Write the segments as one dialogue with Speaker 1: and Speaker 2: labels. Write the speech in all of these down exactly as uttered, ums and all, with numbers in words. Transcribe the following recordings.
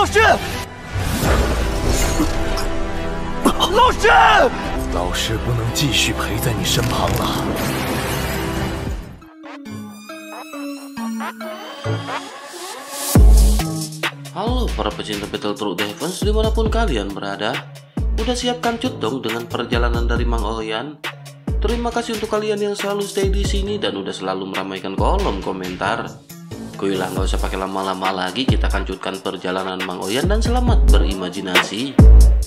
Speaker 1: 老师，老师，
Speaker 2: 老师不能继续陪在你身旁了。
Speaker 3: Halo para pecinta Battletoads Defense dimanapun kalian berada. Udah siapkan cut dong dengan perjalanan dari Mang Oyan? Terima kasih untuk kalian yang selalu stay di sini dan udah selalu meramaikan kolom komentar. Kuilah nggak usah pakai lama-lama lagi, kita akan cutkan perjalanan Mang Oyan dan selamat berimajinasi.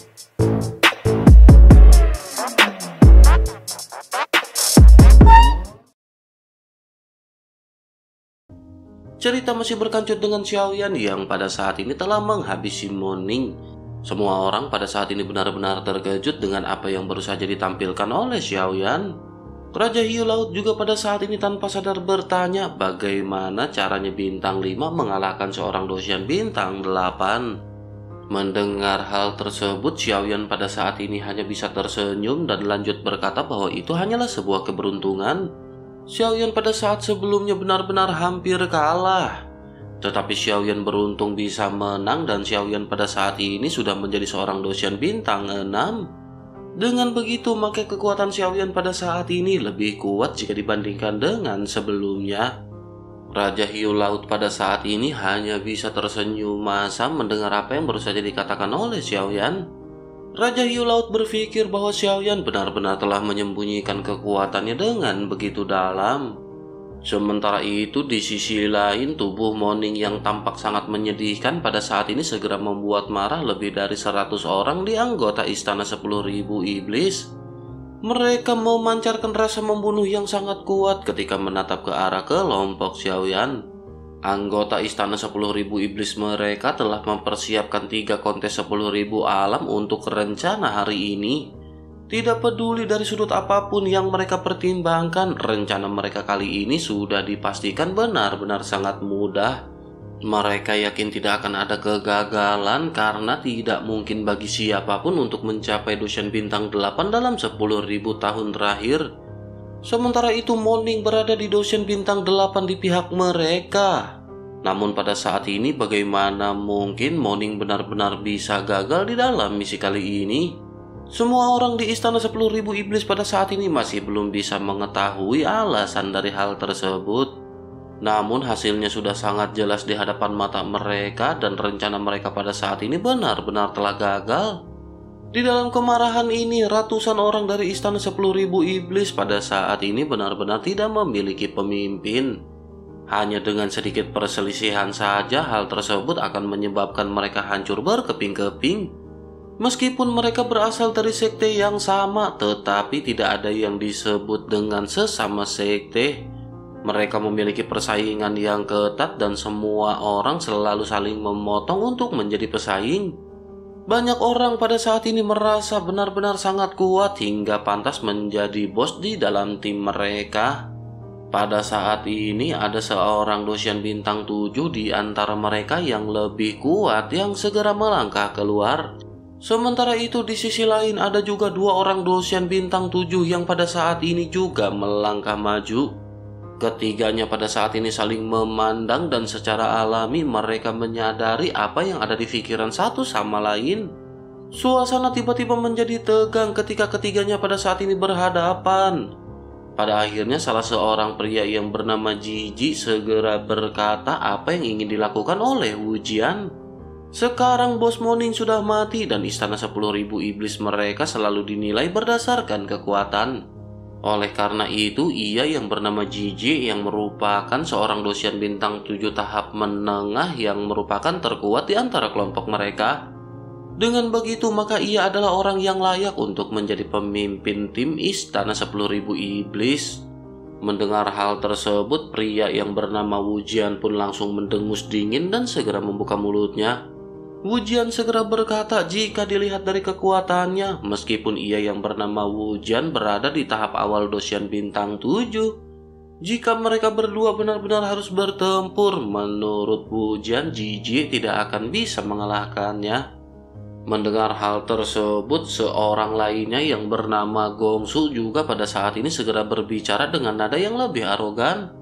Speaker 3: Cerita masih berkancut dengan Xiaoyan yang pada saat ini telah menghabisi Moning. Semua orang pada saat ini benar-benar terkejut dengan apa yang baru saja ditampilkan oleh Xiaoyan. Raja Hiu Laut juga pada saat ini tanpa sadar bertanya bagaimana caranya Bintang lima mengalahkan seorang Dosyan Bintang delapan. Mendengar hal tersebut, Xiaoyan pada saat ini hanya bisa tersenyum dan lanjut berkata bahwa itu hanyalah sebuah keberuntungan. Xiaoyan pada saat sebelumnya benar-benar hampir kalah. Tetapi Xiaoyan beruntung bisa menang dan Xiaoyan pada saat ini sudah menjadi seorang Dosyan Bintang enam. Dengan begitu, maka kekuatan Xiaoyan pada saat ini lebih kuat jika dibandingkan dengan sebelumnya. Raja Hiu Laut pada saat ini hanya bisa tersenyum masam mendengar apa yang baru saja dikatakan oleh Xiaoyan. Raja Hiu Laut berpikir bahwa Xiaoyan benar-benar telah menyembunyikan kekuatannya dengan begitu dalam. Sementara itu di sisi lain, tubuh Moning yang tampak sangat menyedihkan pada saat ini segera membuat marah lebih dari seratus orang di anggota Istana sepuluh ribu Iblis. Mereka memancarkan rasa membunuh yang sangat kuat ketika menatap ke arah kelompok Xiaoyan. Anggota Istana sepuluh ribu Iblis mereka telah mempersiapkan tiga kontes sepuluh ribu alam untuk rencana hari ini. Tidak peduli dari sudut apapun yang mereka pertimbangkan, rencana mereka kali ini sudah dipastikan benar-benar sangat mudah. Mereka yakin tidak akan ada kegagalan karena tidak mungkin bagi siapapun untuk mencapai Dosyan Bintang delapan dalam sepuluh ribu tahun terakhir. Sementara itu Moning berada di Dosyan Bintang delapan di pihak mereka. Namun pada saat ini bagaimana mungkin Moning benar-benar bisa gagal di dalam misi kali ini? Semua orang di Istana sepuluh ribu Iblis pada saat ini masih belum bisa mengetahui alasan dari hal tersebut. Namun hasilnya sudah sangat jelas di hadapan mata mereka dan rencana mereka pada saat ini benar-benar telah gagal. Di dalam kemarahan ini, ratusan orang dari Istana sepuluh ribu Iblis pada saat ini benar-benar tidak memiliki pemimpin. Hanya dengan sedikit perselisihan saja hal tersebut akan menyebabkan mereka hancur berkeping-keping. Meskipun mereka berasal dari sekte yang sama, tetapi tidak ada yang disebut dengan sesama sekte. Mereka memiliki persaingan yang ketat dan semua orang selalu saling memotong untuk menjadi pesaing. Banyak orang pada saat ini merasa benar-benar sangat kuat hingga pantas menjadi bos di dalam tim mereka. Pada saat ini ada seorang Dosyan Bintang tujuh di antara mereka yang lebih kuat yang segera melangkah keluar. Sementara itu di sisi lain ada juga dua orang Dosyan Bintang tujuh yang pada saat ini juga melangkah maju. Ketiganya pada saat ini saling memandang dan secara alami mereka menyadari apa yang ada di pikiran satu sama lain. Suasana tiba-tiba menjadi tegang ketika ketiganya pada saat ini berhadapan. Pada akhirnya salah seorang pria yang bernama Jiji segera berkata apa yang ingin dilakukan oleh Wu Jian. Sekarang bos Moning sudah mati dan Istana sepuluh ribu Iblis mereka selalu dinilai berdasarkan kekuatan. Oleh karena itu, ia yang bernama Jiji yang merupakan seorang Dosyan Bintang tujuh tahap menengah yang merupakan terkuat di antara kelompok mereka. Dengan begitu, maka ia adalah orang yang layak untuk menjadi pemimpin tim Istana sepuluh ribu Iblis. Mendengar hal tersebut, pria yang bernama Wu Jian pun langsung mendengus dingin dan segera membuka mulutnya. Wu Jian segera berkata jika dilihat dari kekuatannya, meskipun ia yang bernama Wu Jian berada di tahap awal Dosyan Bintang tujuh, jika mereka berdua benar-benar harus bertempur, menurut Wu Jian, Jiji tidak akan bisa mengalahkannya. Mendengar hal tersebut, seorang lainnya yang bernama Gongsu juga pada saat ini segera berbicara dengan nada yang lebih arogan.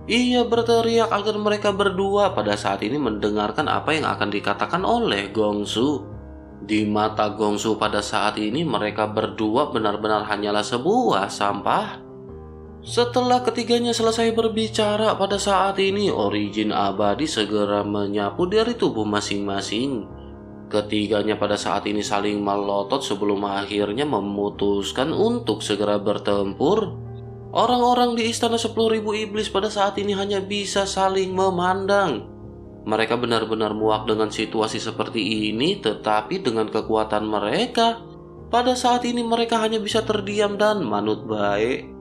Speaker 3: Ia berteriak agar mereka berdua pada saat ini mendengarkan apa yang akan dikatakan oleh Gongsu. Di mata Gongsu pada saat ini mereka berdua benar-benar hanyalah sebuah sampah. Setelah ketiganya selesai berbicara pada saat ini, Origin abadi segera menyapu dari tubuh masing-masing. Ketiganya pada saat ini saling melotot sebelum akhirnya memutuskan untuk segera bertempur. Orang-orang di istana sepuluh ribu iblis pada saat ini hanya bisa saling memandang. Mereka benar-benar muak dengan situasi seperti ini, tetapi dengan kekuatan mereka, pada saat ini mereka hanya bisa terdiam dan manut baik.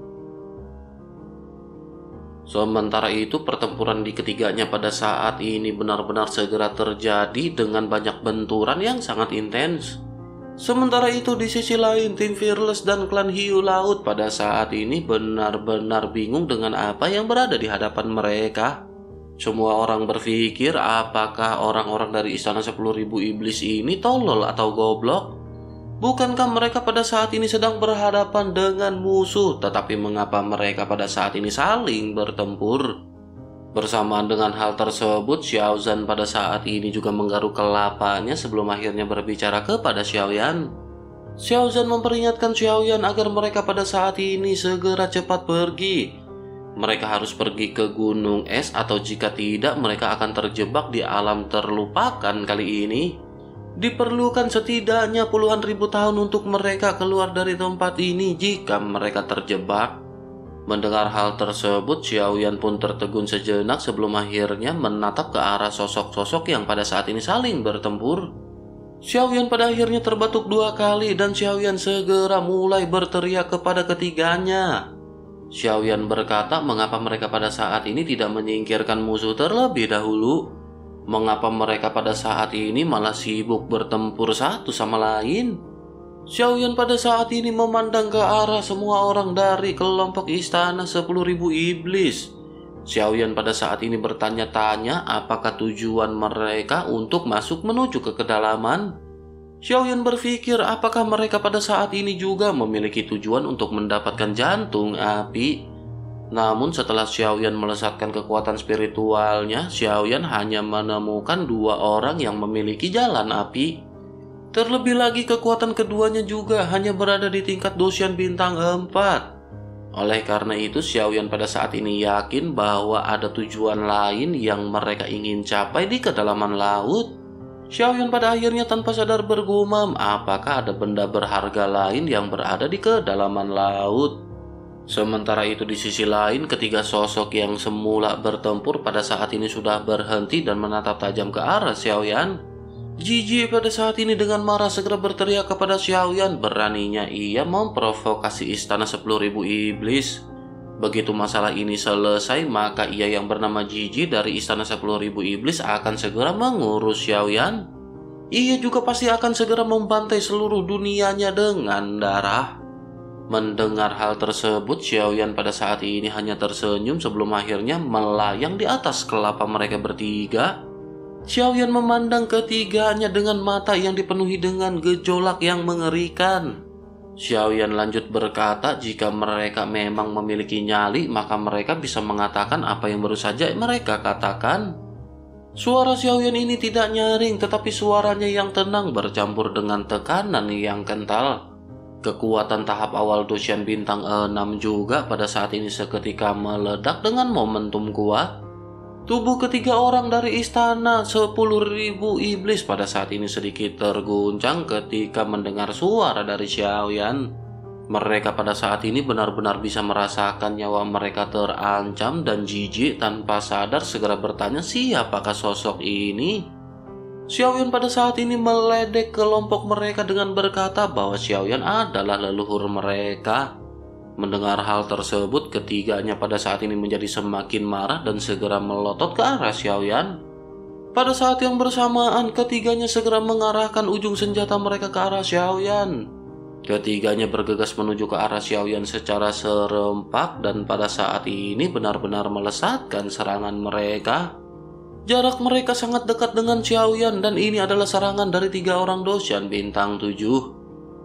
Speaker 3: Sementara itu pertempuran di ketiganya pada saat ini benar-benar segera terjadi dengan banyak benturan yang sangat intens. Sementara itu di sisi lain tim Fearless dan klan Hiu Laut pada saat ini benar-benar bingung dengan apa yang berada di hadapan mereka. Semua orang berpikir apakah orang-orang dari istana sepuluh ribu iblis ini tolol atau goblok? Bukankah mereka pada saat ini sedang berhadapan dengan musuh, tetapi mengapa mereka pada saat ini saling bertempur? Bersamaan dengan hal tersebut, Xiao Zhan pada saat ini juga menggaruk kelapanya sebelum akhirnya berbicara kepada Xiao Yan. Xiao Zhan memperingatkan Xiao Yan agar mereka pada saat ini segera cepat pergi. Mereka harus pergi ke gunung es atau jika tidak mereka akan terjebak di alam terlupakan kali ini. Diperlukan setidaknya puluhan ribu tahun untuk mereka keluar dari tempat ini jika mereka terjebak. Mendengar hal tersebut, Xiao Yan pun tertegun sejenak sebelum akhirnya menatap ke arah sosok-sosok yang pada saat ini saling bertempur. Xiao Yan pada akhirnya terbatuk dua kali dan Xiao Yan segera mulai berteriak kepada ketiganya. Xiao Yan berkata mengapa mereka pada saat ini tidak menyingkirkan musuh terlebih dahulu. Mengapa mereka pada saat ini malah sibuk bertempur satu sama lain? Xiao Yan pada saat ini memandang ke arah semua orang dari kelompok istana sepuluh ribu iblis. Xiao Yan pada saat ini bertanya-tanya apakah tujuan mereka untuk masuk menuju ke kedalaman. Xiao Yan berpikir apakah mereka pada saat ini juga memiliki tujuan untuk mendapatkan jantung api. Namun setelah Xiao Yan melesatkan kekuatan spiritualnya, Xiao Yan hanya menemukan dua orang yang memiliki jalan api. Terlebih lagi kekuatan keduanya juga hanya berada di tingkat Doshan bintang empat. Oleh karena itu Xiao Yan pada saat ini yakin bahwa ada tujuan lain yang mereka ingin capai di kedalaman laut. Xiao Yan pada akhirnya tanpa sadar bergumam apakah ada benda berharga lain yang berada di kedalaman laut. Sementara itu di sisi lain ketiga sosok yang semula bertempur pada saat ini sudah berhenti dan menatap tajam ke arah Xiao Yan. Jiji pada saat ini dengan marah segera berteriak kepada Xiao Yan. Beraninya ia memprovokasi istana sepuluh ribu iblis. Begitu masalah ini selesai, maka ia yang bernama Jiji dari istana sepuluh ribu iblis akan segera mengurus Xiao Yan. Ia juga pasti akan segera membantai seluruh dunianya dengan darah. Mendengar hal tersebut, Xiao Yan pada saat ini hanya tersenyum sebelum akhirnya melayang di atas kelapa mereka bertiga. Xiao Yan memandang ketiganya dengan mata yang dipenuhi dengan gejolak yang mengerikan. Xiao Yan lanjut berkata jika mereka memang memiliki nyali maka mereka bisa mengatakan apa yang baru saja mereka katakan. Suara Xiao Yan ini tidak nyaring tetapi suaranya yang tenang bercampur dengan tekanan yang kental. Kekuatan tahap awal Doshan bintang enam juga pada saat ini seketika meledak dengan momentum kuat. Tubuh ketiga orang dari istana sepuluh ribu iblis pada saat ini sedikit terguncang ketika mendengar suara dari Xiao Yan. Mereka pada saat ini benar-benar bisa merasakan nyawa mereka terancam dan jijik tanpa sadar segera bertanya siapakah sosok ini. Xiao Yan pada saat ini meledek kelompok mereka dengan berkata bahwa Xiao Yan adalah leluhur mereka. Mendengar hal tersebut, ketiganya pada saat ini menjadi semakin marah dan segera melotot ke arah Xiao Yan. Pada saat yang bersamaan, ketiganya segera mengarahkan ujung senjata mereka ke arah Xiao Yan. Ketiganya bergegas menuju ke arah Xiao Yan secara serempak dan pada saat ini benar-benar melesatkan serangan mereka. Jarak mereka sangat dekat dengan Xiao Yan dan ini adalah serangan dari tiga orang Doshan bintang tujuh.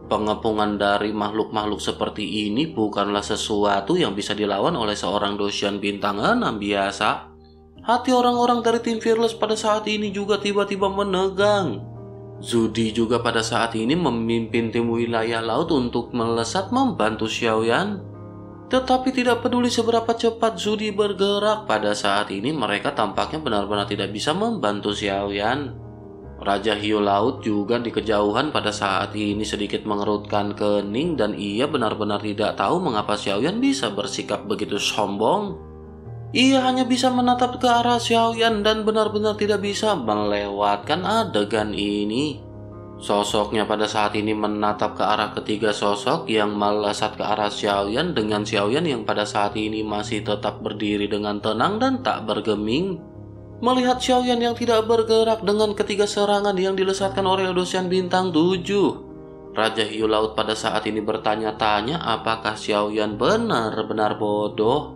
Speaker 3: Pengepungan dari makhluk-makhluk seperti ini bukanlah sesuatu yang bisa dilawan oleh seorang dosian bintang enam biasa. Hati orang-orang dari tim Fearless pada saat ini juga tiba-tiba menegang. Zudi juga pada saat ini memimpin tim wilayah laut untuk melesat membantu Xiaoyan. Tetapi tidak peduli seberapa cepat Zudi bergerak, pada saat ini mereka tampaknya benar-benar tidak bisa membantu Xiaoyan. Raja Hiu Laut juga di kejauhan pada saat ini sedikit mengerutkan kening dan ia benar-benar tidak tahu mengapa Xiaoyan bisa bersikap begitu sombong. Ia hanya bisa menatap ke arah Xiaoyan dan benar-benar tidak bisa melewatkan adegan ini. Sosoknya pada saat ini menatap ke arah ketiga sosok yang melesat ke arah Xiaoyan dengan Xiaoyan yang pada saat ini masih tetap berdiri dengan tenang dan tak bergeming. Melihat Xiaoyan yang tidak bergerak dengan ketiga serangan yang dilesatkan oleh dosian bintang tujuh, Raja Hiu Laut pada saat ini bertanya-tanya apakah Xiaoyan benar-benar bodoh.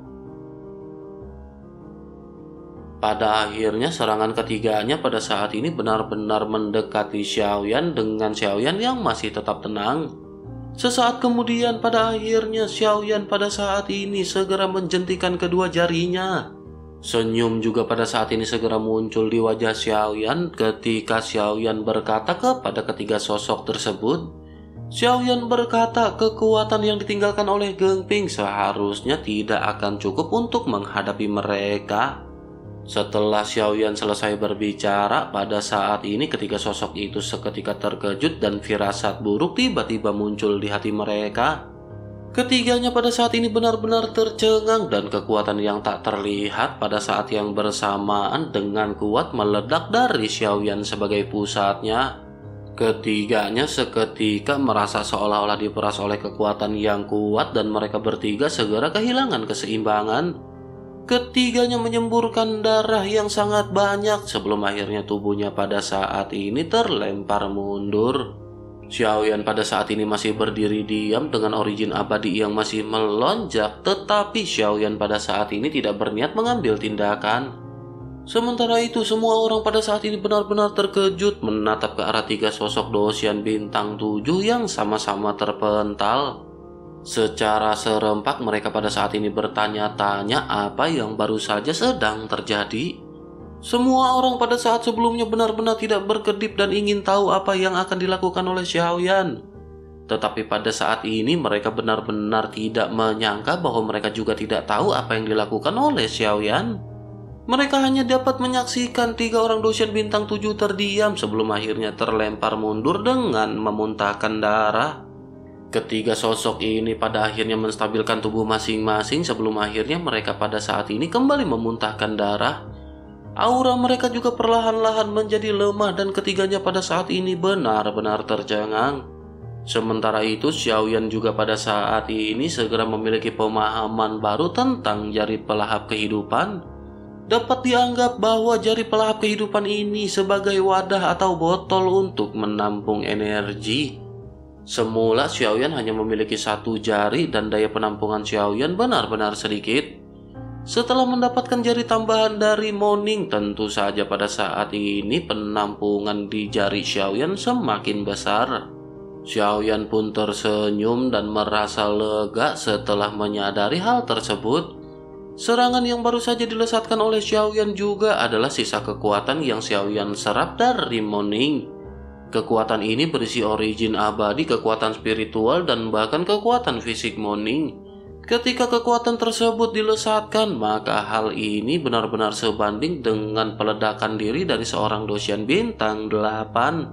Speaker 3: Pada akhirnya serangan ketiganya pada saat ini benar-benar mendekati Xiaoyan dengan Xiaoyan yang masih tetap tenang. Sesaat kemudian pada akhirnya Xiaoyan pada saat ini segera menjentikan kedua jarinya. Senyum juga pada saat ini segera muncul di wajah Xiaoyan ketika Xiaoyan berkata kepada ketiga sosok tersebut. Xiaoyan berkata kekuatan yang ditinggalkan oleh Gengping seharusnya tidak akan cukup untuk menghadapi mereka. Setelah Xiaoyan selesai berbicara, pada saat ini ketiga sosok itu seketika terkejut dan firasat buruk tiba-tiba muncul di hati mereka. Ketiganya pada saat ini benar-benar tercengang dan kekuatan yang tak terlihat pada saat yang bersamaan dengan kuat meledak dari Xiaoyan sebagai pusatnya. Ketiganya seketika merasa seolah-olah diperas oleh kekuatan yang kuat dan mereka bertiga segera kehilangan keseimbangan. Ketiganya menyemburkan darah yang sangat banyak sebelum akhirnya tubuhnya pada saat ini terlempar mundur. Xiaoyan pada saat ini masih berdiri diam dengan origin abadi yang masih melonjak, tetapi Xiaoyan pada saat ini tidak berniat mengambil tindakan. Sementara itu semua orang pada saat ini benar-benar terkejut menatap ke arah tiga sosok dosian bintang tujuh yang sama-sama terpental. Secara serempak mereka pada saat ini bertanya-tanya apa yang baru saja sedang terjadi. Semua orang pada saat sebelumnya benar-benar tidak berkedip dan ingin tahu apa yang akan dilakukan oleh Xiaoyan. Tetapi pada saat ini mereka benar-benar tidak menyangka bahwa mereka juga tidak tahu apa yang dilakukan oleh Xiaoyan. Mereka hanya dapat menyaksikan tiga orang dosian bintang tujuh terdiam sebelum akhirnya terlempar mundur dengan memuntahkan darah. Ketiga sosok ini pada akhirnya menstabilkan tubuh masing-masing sebelum akhirnya mereka pada saat ini kembali memuntahkan darah. Aura mereka juga perlahan-lahan menjadi lemah dan ketiganya pada saat ini benar-benar tercengang. Sementara itu Xiaoyan juga pada saat ini segera memiliki pemahaman baru tentang jari pelahap kehidupan. Dapat dianggap bahwa jari pelahap kehidupan ini sebagai wadah atau botol untuk menampung energi. Semula Xiaoyan hanya memiliki satu jari dan daya penampungan Xiaoyan benar-benar sedikit. Setelah mendapatkan jari tambahan dari Moning, tentu saja pada saat ini penampungan di jari Xiaoyan semakin besar. Xiaoyan pun tersenyum dan merasa lega setelah menyadari hal tersebut. Serangan yang baru saja dilesatkan oleh Xiaoyan juga adalah sisa kekuatan yang Xiaoyan serap dari Moning. Kekuatan ini berisi origin abadi, kekuatan spiritual, dan bahkan kekuatan fisik Moning. Ketika kekuatan tersebut dilesatkan, maka hal ini benar-benar sebanding dengan peledakan diri dari seorang dosian bintang delapan.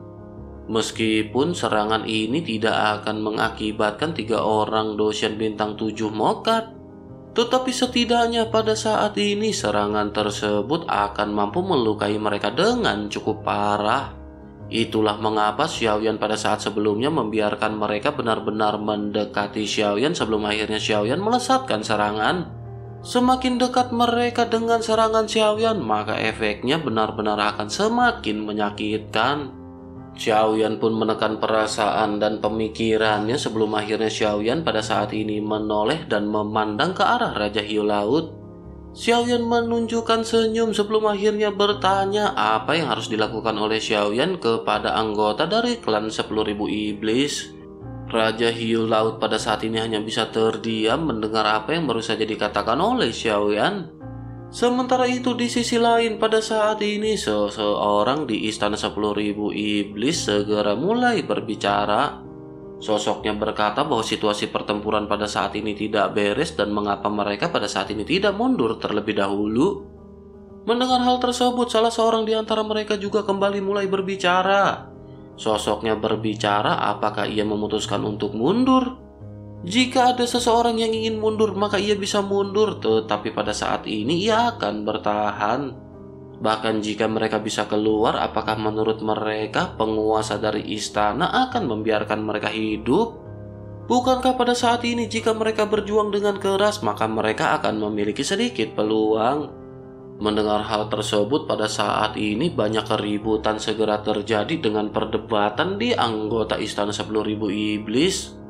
Speaker 3: Meskipun serangan ini tidak akan mengakibatkan tiga orang dosian bintang tujuh mokat, tetapi setidaknya pada saat ini serangan tersebut akan mampu melukai mereka dengan cukup parah. Itulah mengapa Xiaoyan pada saat sebelumnya membiarkan mereka benar-benar mendekati Xiaoyan sebelum akhirnya Xiaoyan melesatkan serangan. Semakin dekat mereka dengan serangan Xiaoyan, maka efeknya benar-benar akan semakin menyakitkan. Xiaoyan pun menekan perasaan dan pemikirannya sebelum akhirnya Xiaoyan pada saat ini menoleh dan memandang ke arah Raja Hiu Laut. Xiaoyan menunjukkan senyum sebelum akhirnya bertanya apa yang harus dilakukan oleh Xiaoyan kepada anggota dari klan sepuluh ribu iblis. Raja Hiu Laut pada saat ini hanya bisa terdiam mendengar apa yang baru saja dikatakan oleh Xiaoyan. Sementara itu di sisi lain pada saat ini seseorang di Istana Sepuluh Ribu Iblis segera mulai berbicara. Sosoknya berkata bahwa situasi pertempuran pada saat ini tidak beres dan mengapa mereka pada saat ini tidak mundur terlebih dahulu. Mendengar hal tersebut, salah seorang di antara mereka juga kembali mulai berbicara. Sosoknya berbicara apakah ia memutuskan untuk mundur. Jika ada seseorang yang ingin mundur, maka ia bisa mundur, tetapi pada saat ini ia akan bertahan. Bahkan jika mereka bisa keluar, apakah menurut mereka penguasa dari istana akan membiarkan mereka hidup? Bukankah pada saat ini jika mereka berjuang dengan keras, maka mereka akan memiliki sedikit peluang? Mendengar hal tersebut pada saat ini banyak keributan segera terjadi dengan perdebatan di anggota Istana Sepuluh Ribu Iblis.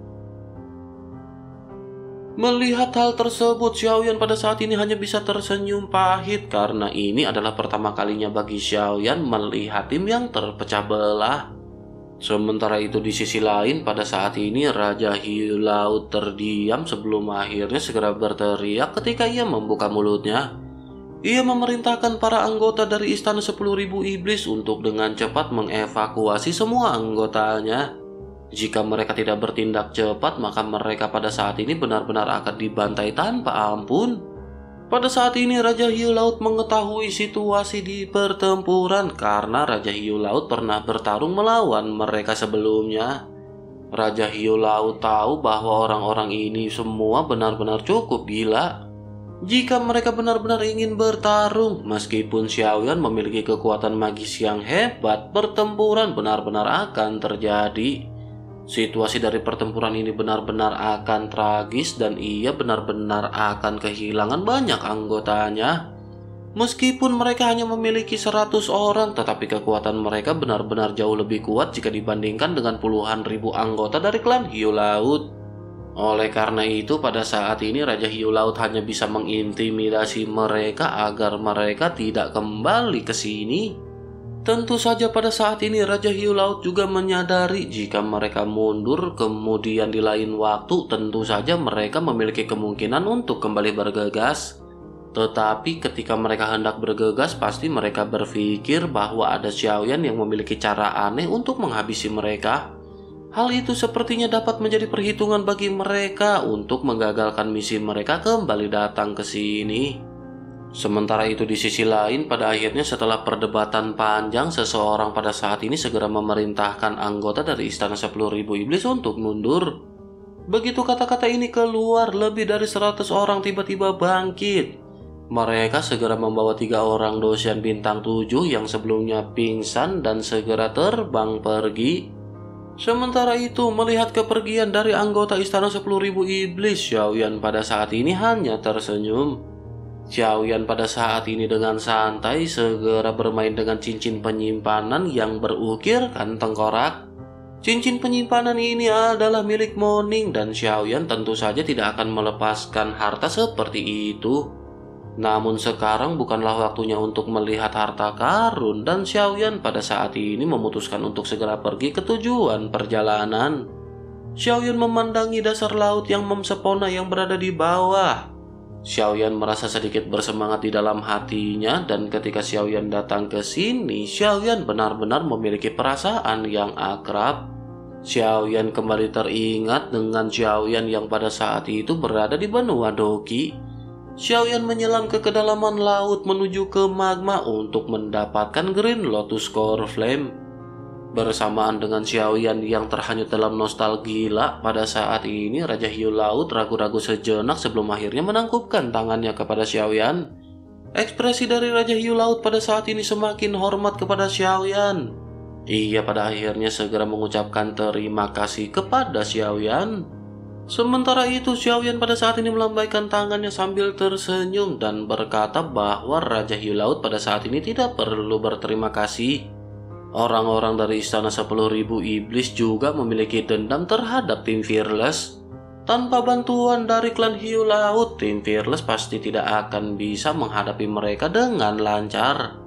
Speaker 3: Melihat hal tersebut, Xiaoyan pada saat ini hanya bisa tersenyum pahit karena ini adalah pertama kalinya bagi Xiaoyan melihat tim yang terpecah belah. Sementara itu di sisi lain pada saat ini Raja Hiu Laut terdiam sebelum akhirnya segera berteriak ketika ia membuka mulutnya. Ia memerintahkan para anggota dari Istana Sepuluh Ribu Iblis untuk dengan cepat mengevakuasi semua anggotanya. Jika mereka tidak bertindak cepat, maka mereka pada saat ini benar-benar akan dibantai tanpa ampun. Pada saat ini Raja Hiu Laut mengetahui situasi di pertempuran karena Raja Hiu Laut pernah bertarung melawan mereka sebelumnya. Raja Hiu Laut tahu bahwa orang-orang ini semua benar-benar cukup gila. Jika mereka benar-benar ingin bertarung, meskipun Xiaoyan memiliki kekuatan magis yang hebat, pertempuran benar-benar akan terjadi. Situasi dari pertempuran ini benar-benar akan tragis dan ia benar-benar akan kehilangan banyak anggotanya. Meskipun mereka hanya memiliki seratus orang, tetapi kekuatan mereka benar-benar jauh lebih kuat jika dibandingkan dengan puluhan ribu anggota dari klan Hiu Laut. Oleh karena itu, pada saat ini Raja Hiu Laut hanya bisa mengintimidasi mereka agar mereka tidak kembali ke sini. Tentu saja pada saat ini Raja Hiu Laut juga menyadari jika mereka mundur kemudian di lain waktu tentu saja mereka memiliki kemungkinan untuk kembali bergegas. Tetapi ketika mereka hendak bergegas pasti mereka berpikir bahwa ada Xiaoyan yang memiliki cara aneh untuk menghabisi mereka. Hal itu sepertinya dapat menjadi perhitungan bagi mereka untuk menggagalkan misi mereka kembali datang ke sini. Sementara itu di sisi lain, pada akhirnya setelah perdebatan panjang, seseorang pada saat ini segera memerintahkan anggota dari Istana Sepuluh Ribu Iblis untuk mundur. Begitu kata-kata ini keluar, lebih dari seratus orang tiba-tiba bangkit. Mereka segera membawa tiga orang dosen bintang tujuh yang sebelumnya pingsan dan segera terbang pergi. Sementara itu, melihat kepergian dari anggota Istana Sepuluh Ribu Iblis, Xiaoyan pada saat ini hanya tersenyum. Xiaoyan pada saat ini dengan santai segera bermain dengan cincin penyimpanan yang berukirkan tengkorak. Cincin penyimpanan ini adalah milik Moning dan Xiaoyan tentu saja tidak akan melepaskan harta seperti itu. Namun sekarang bukanlah waktunya untuk melihat harta karun dan Xiaoyan pada saat ini memutuskan untuk segera pergi ke tujuan perjalanan. Xiaoyan memandangi dasar laut yang memsepona yang berada di bawah. Xiaoyan merasa sedikit bersemangat di dalam hatinya dan ketika Xiaoyan datang ke sini, Xiaoyan benar-benar memiliki perasaan yang akrab. Xiaoyan kembali teringat dengan Xiaoyan yang pada saat itu berada di benua Doki. Xiaoyan menyelam ke kedalaman laut menuju ke magma untuk mendapatkan Green Lotus Core Flame. Bersamaan dengan Xiaoyan yang terhanyut dalam nostalgia, pada saat ini Raja Hiu Laut ragu-ragu sejenak sebelum akhirnya menangkupkan tangannya kepada Xiaoyan. Ekspresi dari Raja Hiu Laut pada saat ini semakin hormat kepada Xiaoyan. Ia pada akhirnya segera mengucapkan terima kasih kepada Xiaoyan. Sementara itu Xiaoyan pada saat ini melambaikan tangannya sambil tersenyum dan berkata bahwa Raja Hiu Laut pada saat ini tidak perlu berterima kasih. Orang-orang dari Istana Sepuluh Ribu Iblis juga memiliki dendam terhadap tim Fearless. Tanpa bantuan dari klan Hiu Laut, tim Fearless pasti tidak akan bisa menghadapi mereka dengan lancar.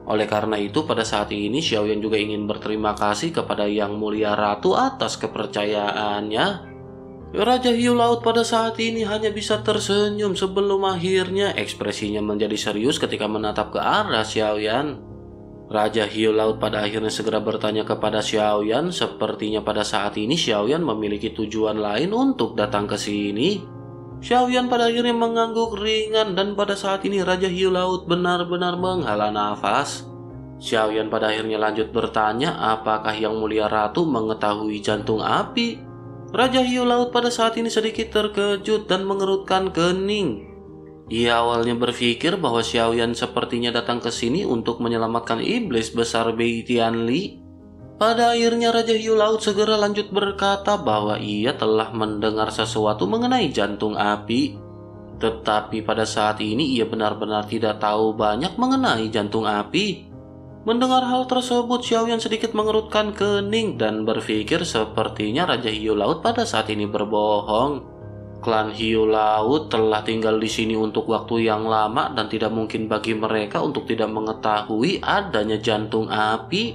Speaker 3: Oleh karena itu pada saat ini Xiaoyan juga ingin berterima kasih kepada Yang Mulia Ratu atas kepercayaannya. Raja Hiu Laut pada saat ini hanya bisa tersenyum sebelum akhirnya ekspresinya menjadi serius ketika menatap ke arah Xiaoyan. Raja Hiu Laut pada akhirnya segera bertanya kepada Xiaoyan, sepertinya pada saat ini Xiaoyan memiliki tujuan lain untuk datang ke sini. Xiaoyan pada akhirnya mengangguk ringan dan pada saat ini Raja Hiu Laut benar-benar menghela nafas. Xiaoyan pada akhirnya lanjut bertanya apakah Yang Mulia Ratu mengetahui jantung api. Raja Hiu Laut pada saat ini sedikit terkejut dan mengerutkan kening. Ia awalnya berpikir bahwa Xiaoyan sepertinya datang ke sini untuk menyelamatkan iblis besar Bei Tianli. Pada akhirnya Raja Hiu Laut segera lanjut berkata bahwa ia telah mendengar sesuatu mengenai jantung api. Tetapi pada saat ini ia benar-benar tidak tahu banyak mengenai jantung api. Mendengar hal tersebut, Xiaoyan sedikit mengerutkan kening dan berpikir sepertinya Raja Hiu Laut pada saat ini berbohong. Klan Hiu Laut telah tinggal di sini untuk waktu yang lama dan tidak mungkin bagi mereka untuk tidak mengetahui adanya jantung api.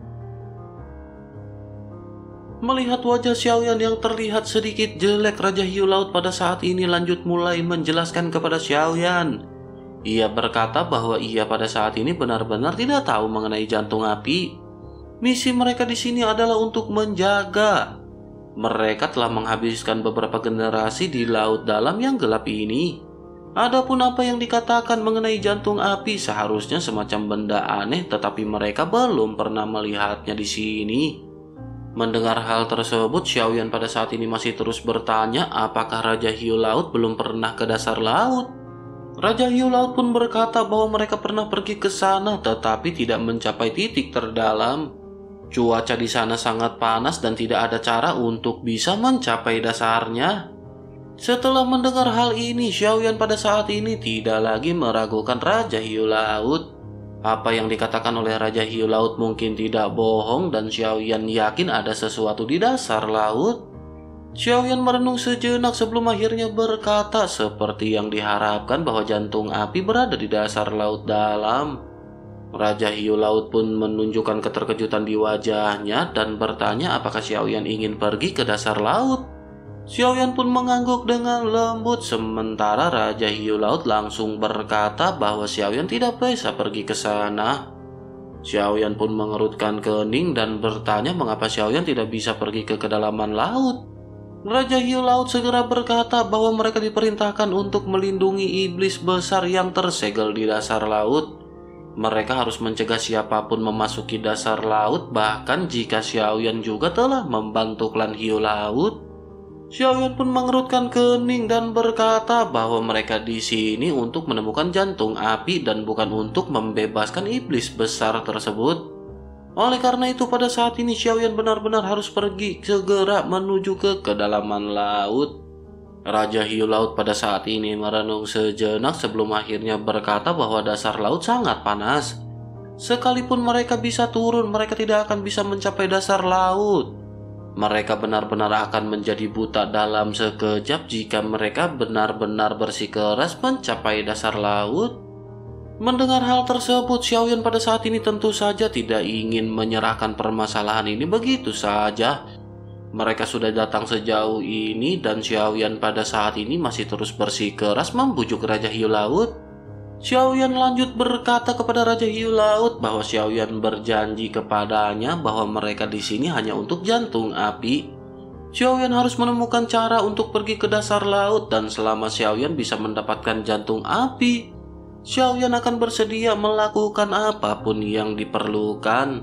Speaker 3: Melihat wajah Xiaoyan yang terlihat sedikit jelek, Raja Hiu Laut pada saat ini lanjut mulai menjelaskan kepada Xiaoyan. Ia berkata bahwa ia pada saat ini benar-benar tidak tahu mengenai jantung api. Misi mereka di sini adalah untuk menjaga. Mereka telah menghabiskan beberapa generasi di laut dalam yang gelap ini. Adapun apa yang dikatakan mengenai jantung api seharusnya semacam benda aneh, tetapi mereka belum pernah melihatnya di sini. Mendengar hal tersebut, Xiaoyan pada saat ini masih terus bertanya apakah Raja Hiu Laut belum pernah ke dasar laut. Raja Hiu Laut pun berkata bahwa mereka pernah pergi ke sana tetapi tidak mencapai titik terdalam. Cuaca di sana sangat panas dan tidak ada cara untuk bisa mencapai dasarnya. Setelah mendengar hal ini, Xiaoyan pada saat ini tidak lagi meragukan Raja Hiu Laut. Apa yang dikatakan oleh Raja Hiu Laut mungkin tidak bohong dan Xiaoyan yakin ada sesuatu di dasar laut. Xiaoyan merenung sejenak sebelum akhirnya berkata seperti yang diharapkan bahwa jantung api berada di dasar laut dalam. Raja Hiu Laut pun menunjukkan keterkejutan di wajahnya dan bertanya apakah Xiaoyan ingin pergi ke dasar laut. Xiaoyan pun mengangguk dengan lembut sementara Raja Hiu Laut langsung berkata bahwa Xiaoyan tidak bisa pergi ke sana. Xiaoyan pun mengerutkan kening dan bertanya mengapa Xiaoyan tidak bisa pergi ke kedalaman laut. Raja Hiu Laut segera berkata bahwa mereka diperintahkan untuk melindungi iblis besar yang tersegel di dasar laut. Mereka harus mencegah siapapun memasuki dasar laut, bahkan jika Xiaoyan juga telah membantu klan Hiu Laut. Xiaoyan pun mengerutkan kening dan berkata bahwa mereka di sini untuk menemukan jantung api dan bukan untuk membebaskan iblis besar tersebut. Oleh karena itu pada saat ini Xiaoyan benar-benar harus pergi segera menuju ke kedalaman laut. Raja Hiu Laut pada saat ini merenung sejenak sebelum akhirnya berkata bahwa dasar laut sangat panas. Sekalipun mereka bisa turun, mereka tidak akan bisa mencapai dasar laut. Mereka benar-benar akan menjadi buta dalam sekejap jika mereka benar-benar bersikeras mencapai dasar laut. Mendengar hal tersebut, Xiaoyan pada saat ini tentu saja tidak ingin menyerahkan permasalahan ini begitu saja. Mereka sudah datang sejauh ini dan Xiaoyan pada saat ini masih terus bersikeras membujuk Raja Hiu Laut. Xiaoyan lanjut berkata kepada Raja Hiu Laut bahwa Xiaoyan berjanji kepadanya bahwa mereka di sini hanya untuk jantung api. Xiaoyan harus menemukan cara untuk pergi ke dasar laut dan selama Xiaoyan bisa mendapatkan jantung api, Xiaoyan akan bersedia melakukan apapun yang diperlukan.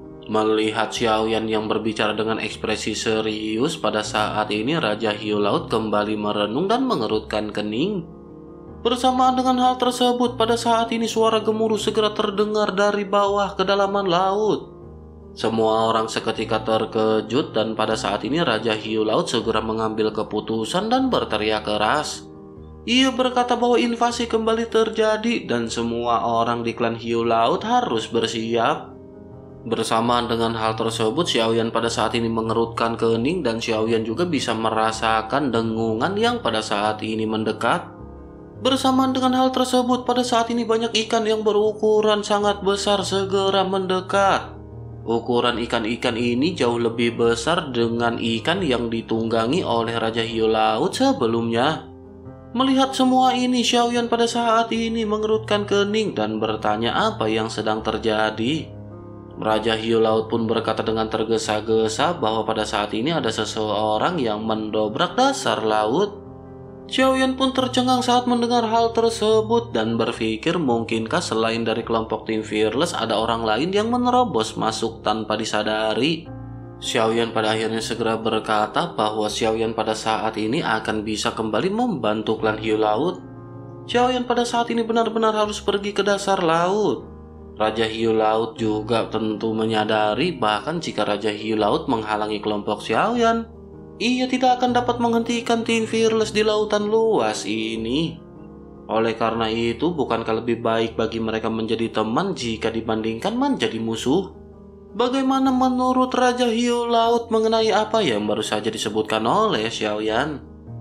Speaker 3: Melihat Xiaoyan yang berbicara dengan ekspresi serius, pada saat ini Raja Hiu Laut kembali merenung dan mengerutkan kening. Bersamaan dengan hal tersebut, pada saat ini suara gemuruh segera terdengar dari bawah kedalaman laut. Semua orang seketika terkejut dan pada saat ini Raja Hiu Laut segera mengambil keputusan dan berteriak keras. Ia berkata bahwa invasi kembali terjadi dan semua orang di klan Hiu Laut harus bersiap. Bersamaan dengan hal tersebut, Xiaoyan pada saat ini mengerutkan kening dan Xiaoyan juga bisa merasakan dengungan yang pada saat ini mendekat. Bersamaan dengan hal tersebut, pada saat ini banyak ikan yang berukuran sangat besar segera mendekat. Ukuran ikan-ikan ini jauh lebih besar dengan ikan yang ditunggangi oleh Raja Hiu Laut sebelumnya. Melihat semua ini, Xiaoyan pada saat ini mengerutkan kening dan bertanya apa yang sedang terjadi. Raja Hiu Laut pun berkata dengan tergesa-gesa bahwa pada saat ini ada seseorang yang mendobrak dasar laut. Xiaoyan pun tercengang saat mendengar hal tersebut dan berpikir mungkinkah selain dari kelompok tim Fearless ada orang lain yang menerobos masuk tanpa disadari. Xiaoyan pada akhirnya segera berkata bahwa Xiaoyan pada saat ini akan bisa kembali membantu klan Hiu Laut. Xiaoyan pada saat ini benar-benar harus pergi ke dasar laut. Raja Hiu Laut juga tentu menyadari bahkan jika Raja Hiu Laut menghalangi kelompok Xiaoyan, ia tidak akan dapat menghentikan tim Fearless di lautan luas ini. Oleh karena itu, bukankah lebih baik bagi mereka menjadi teman jika dibandingkan menjadi musuh? Bagaimana menurut Raja Hiu Laut mengenai apa yang baru saja disebutkan oleh Xiaoyan?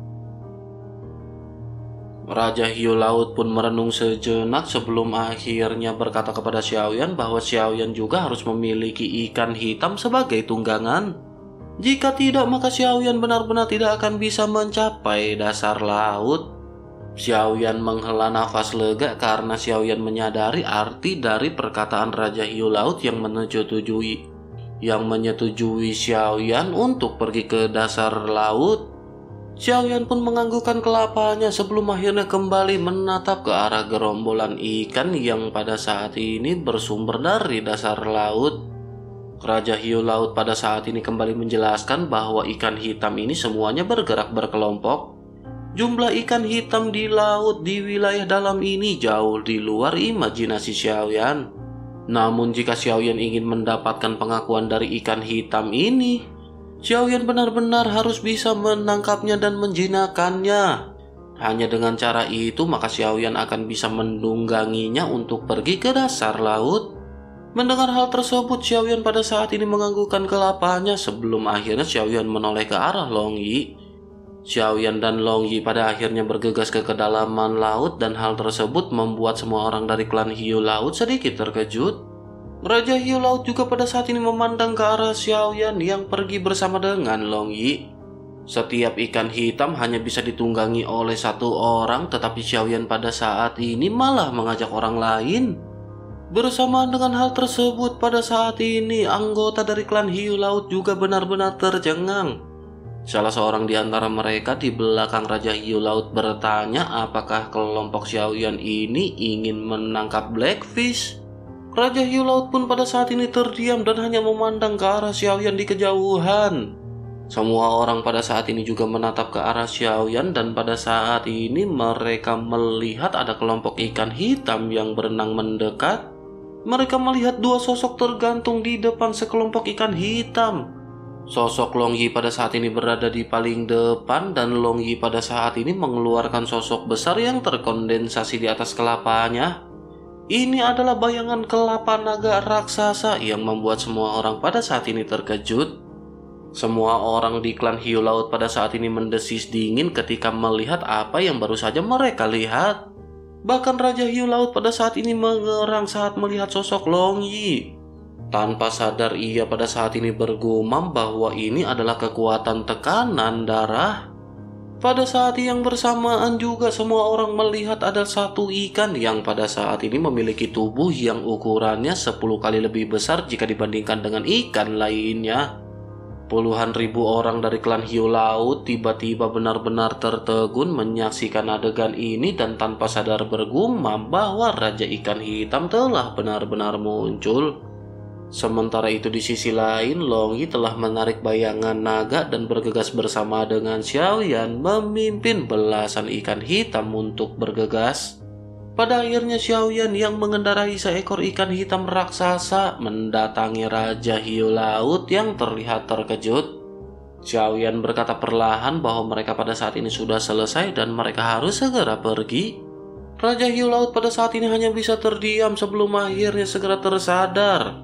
Speaker 3: Raja Hiu Laut pun merenung sejenak sebelum akhirnya berkata kepada Xiaoyan bahwa Xiaoyan juga harus memiliki ikan hitam sebagai tunggangan. Jika tidak, maka Xiaoyan benar-benar tidak akan bisa mencapai dasar laut. Xiaoyan menghela nafas lega karena Xiaoyan menyadari arti dari perkataan Raja Hiu Laut yang menyetujui yang menyetujui Xiaoyan untuk pergi ke dasar laut. Xiaoyan pun menganggukkan kelapanya sebelum akhirnya kembali menatap ke arah gerombolan ikan yang pada saat ini bersumber dari dasar laut. Raja Hiu Laut pada saat ini kembali menjelaskan bahwa ikan hitam ini semuanya bergerak berkelompok. Jumlah ikan hitam di laut di wilayah dalam ini jauh di luar imajinasi Xiaoyan. Namun jika Xiaoyan ingin mendapatkan pengakuan dari ikan hitam ini, Xiaoyan benar-benar harus bisa menangkapnya dan menjinakkannya. Hanya dengan cara itu maka Xiaoyan akan bisa mendungganginya untuk pergi ke dasar laut. Mendengar hal tersebut, Xiaoyan pada saat ini menganggukkan kelapanya sebelum akhirnya Xiaoyan menoleh ke arah Long Yi. Xiaoyan dan Long Yi pada akhirnya bergegas ke kedalaman laut dan hal tersebut membuat semua orang dari klan Hiu Laut sedikit terkejut. Raja Hiu Laut juga pada saat ini memandang ke arah Xiaoyan yang pergi bersama dengan Long Yi. Setiap ikan hitam hanya bisa ditunggangi oleh satu orang, tetapi Xiaoyan pada saat ini malah mengajak orang lain. Bersamaan dengan hal tersebut, pada saat ini anggota dari klan Hiu Laut juga benar-benar tercengang. Salah seorang di antara mereka di belakang Raja Hiu Laut bertanya apakah kelompok Xiaoyan ini ingin menangkap Blackfish. Raja Hiu Laut pun pada saat ini terdiam dan hanya memandang ke arah Xiaoyan di kejauhan. Semua orang pada saat ini juga menatap ke arah Xiaoyan dan pada saat ini mereka melihat ada kelompok ikan hitam yang berenang mendekat. Mereka melihat dua sosok tergantung di depan sekelompok ikan hitam. Sosok Long Yi pada saat ini berada di paling depan dan Long Yi pada saat ini mengeluarkan sosok besar yang terkondensasi di atas kelapanya. Ini adalah bayangan kelapa naga raksasa yang membuat semua orang pada saat ini terkejut. Semua orang di klan Hiu Laut pada saat ini mendesis dingin ketika melihat apa yang baru saja mereka lihat. Bahkan Raja Hiu Laut pada saat ini mengerang saat melihat sosok Long Yi. Tanpa sadar ia pada saat ini bergumam bahwa ini adalah kekuatan tekanan darah. Pada saat yang bersamaan juga semua orang melihat ada satu ikan yang pada saat ini memiliki tubuh yang ukurannya sepuluh kali lebih besar jika dibandingkan dengan ikan lainnya. Puluhan ribu orang dari klan Hiu Laut tiba-tiba benar-benar tertegun menyaksikan adegan ini dan tanpa sadar bergumam bahwa Raja Ikan Hitam telah benar-benar muncul. Sementara itu di sisi lain, Long Yi telah menarik bayangan naga dan bergegas bersama dengan Xiaoyan memimpin belasan ikan hitam untuk bergegas. Pada akhirnya Xiaoyan yang mengendarai seekor ikan hitam raksasa mendatangi Raja Hiu Laut yang terlihat terkejut. Xiaoyan berkata perlahan bahwa mereka pada saat ini sudah selesai dan mereka harus segera pergi. Raja Hiu Laut pada saat ini hanya bisa terdiam sebelum akhirnya segera tersadar.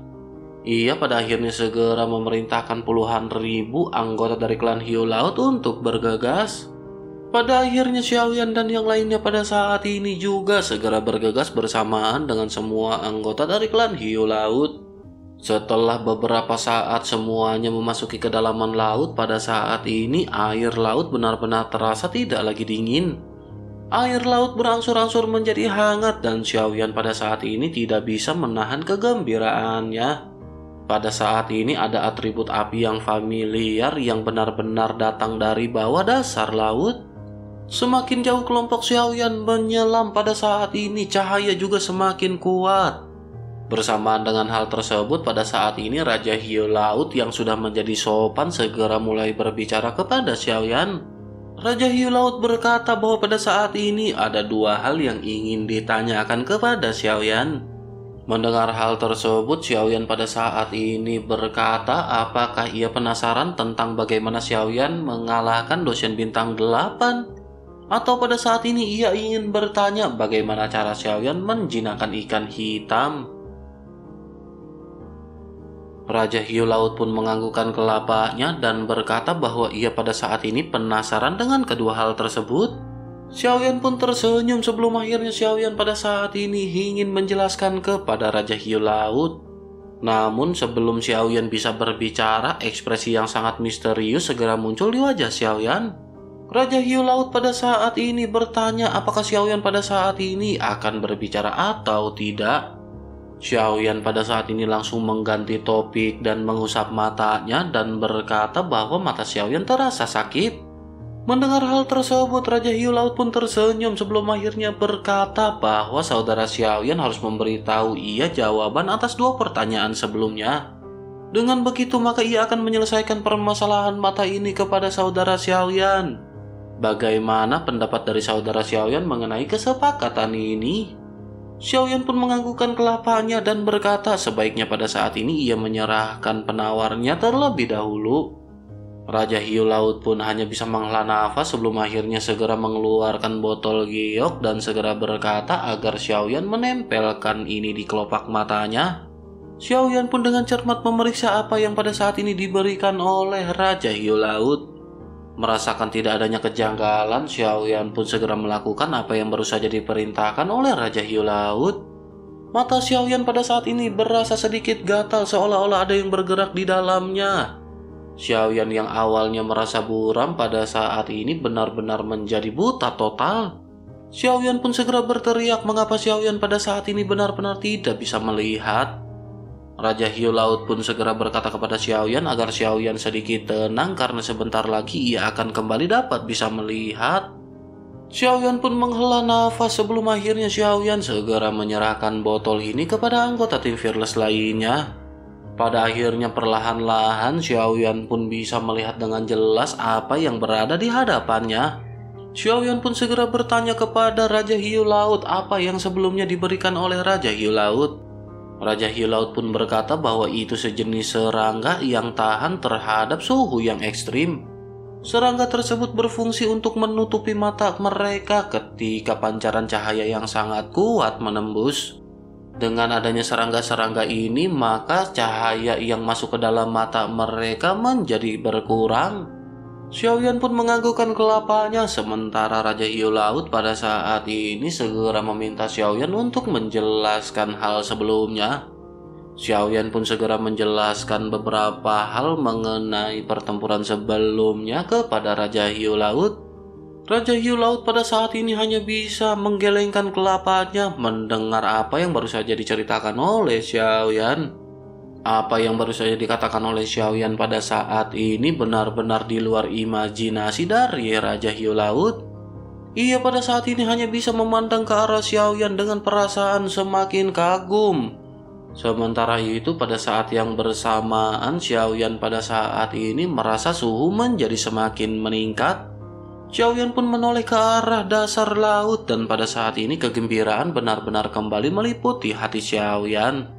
Speaker 3: Ia pada akhirnya segera memerintahkan puluhan ribu anggota dari klan Hiu Laut untuk bergegas. Pada akhirnya Xiaoyan dan yang lainnya pada saat ini juga segera bergegas bersamaan dengan semua anggota dari klan Hiu Laut. Setelah beberapa saat semuanya memasuki kedalaman laut, pada saat ini air laut benar-benar terasa tidak lagi dingin. Air laut berangsur-angsur menjadi hangat dan Xiaoyan pada saat ini tidak bisa menahan kegembiraannya. Pada saat ini ada atribut api yang familiar yang benar-benar datang dari bawah dasar laut. Semakin jauh kelompok Xiaoyan menyelam pada saat ini, cahaya juga semakin kuat. Bersamaan dengan hal tersebut, pada saat ini Raja Hiu Laut yang sudah menjadi sopan segera mulai berbicara kepada Xiaoyan. Raja Hiu Laut berkata bahwa pada saat ini ada dua hal yang ingin ditanyakan kepada Xiaoyan. Mendengar hal tersebut, Xiaoyan pada saat ini berkata apakah ia penasaran tentang bagaimana Xiaoyan mengalahkan dosen bintang delapan. Atau pada saat ini ia ingin bertanya bagaimana cara Xiaoyan menjinakkan ikan hitam. Raja Hiu Laut pun menganggukkan kelapanya dan berkata bahwa ia pada saat ini penasaran dengan kedua hal tersebut. Xiaoyan pun tersenyum sebelum akhirnya Xiaoyan pada saat ini ingin menjelaskan kepada Raja Hiu Laut. Namun sebelum Xiaoyan bisa berbicara, ekspresi yang sangat misterius segera muncul di wajah Xiaoyan. Raja Hiu Laut pada saat ini bertanya apakah Xiaoyan pada saat ini akan berbicara atau tidak. Xiaoyan pada saat ini langsung mengganti topik dan mengusap matanya dan berkata bahwa mata Xiaoyan terasa sakit. Mendengar hal tersebut, Raja Hiu Laut pun tersenyum sebelum akhirnya berkata bahwa saudara Xiaoyan harus memberitahu ia jawaban atas dua pertanyaan sebelumnya. Dengan begitu maka ia akan menyelesaikan permasalahan mata ini kepada saudara Xiaoyan. Bagaimana pendapat dari saudara Xiaoyan mengenai kesepakatan ini? Xiaoyan pun menganggukkan kelapanya dan berkata sebaiknya pada saat ini ia menyerahkan penawarnya terlebih dahulu. Raja Hiu Laut pun hanya bisa menghela nafas sebelum akhirnya segera mengeluarkan botol giok dan segera berkata agar Xiaoyan menempelkan ini di kelopak matanya. Xiaoyan pun dengan cermat memeriksa apa yang pada saat ini diberikan oleh Raja Hiu Laut. Merasakan tidak adanya kejanggalan, Xiaoyan pun segera melakukan apa yang baru saja diperintahkan oleh Raja Hiu Laut. Mata Xiaoyan pada saat ini berasa sedikit gatal seolah-olah ada yang bergerak di dalamnya. Xiaoyan yang awalnya merasa buram pada saat ini benar-benar menjadi buta total. Xiaoyan pun segera berteriak mengapa Xiaoyan pada saat ini benar-benar tidak bisa melihat. Raja Hiu Laut pun segera berkata kepada Xiaoyan agar Xiaoyan sedikit tenang karena sebentar lagi ia akan kembali dapat bisa melihat. Xiaoyan pun menghela nafas sebelum akhirnya Xiaoyan segera menyerahkan botol ini kepada anggota tim Fearless lainnya. Pada akhirnya perlahan-lahan Xiaoyan pun bisa melihat dengan jelas apa yang berada di hadapannya. Xiaoyan pun segera bertanya kepada Raja Hiu Laut apa yang sebelumnya diberikan oleh Raja Hiu Laut. Raja Hiu Laut pun berkata bahwa itu sejenis serangga yang tahan terhadap suhu yang ekstrim. Serangga tersebut berfungsi untuk menutupi mata mereka ketika pancaran cahaya yang sangat kuat menembus. Dengan adanya serangga-serangga ini, maka cahaya yang masuk ke dalam mata mereka menjadi berkurang. Xiaoyan pun menganggukkan kelapanya sementara Raja Hiu Laut pada saat ini segera meminta Xiaoyan untuk menjelaskan hal sebelumnya. Xiaoyan pun segera menjelaskan beberapa hal mengenai pertempuran sebelumnya kepada Raja Hiu Laut. Raja Hiu Laut pada saat ini hanya bisa menggelengkan kelapanya mendengar apa yang baru saja diceritakan oleh Xiaoyan. Apa yang baru saja dikatakan oleh Xiaoyan pada saat ini benar-benar di luar imajinasi dari Raja Hiu Laut. Ia pada saat ini hanya bisa memandang ke arah Xiaoyan dengan perasaan semakin kagum. Sementara itu pada saat yang bersamaan Xiaoyan pada saat ini merasa suhu menjadi semakin meningkat. Xiaoyan pun menoleh ke arah dasar laut dan pada saat ini kegembiraan benar-benar kembali meliputi hati Xiaoyan.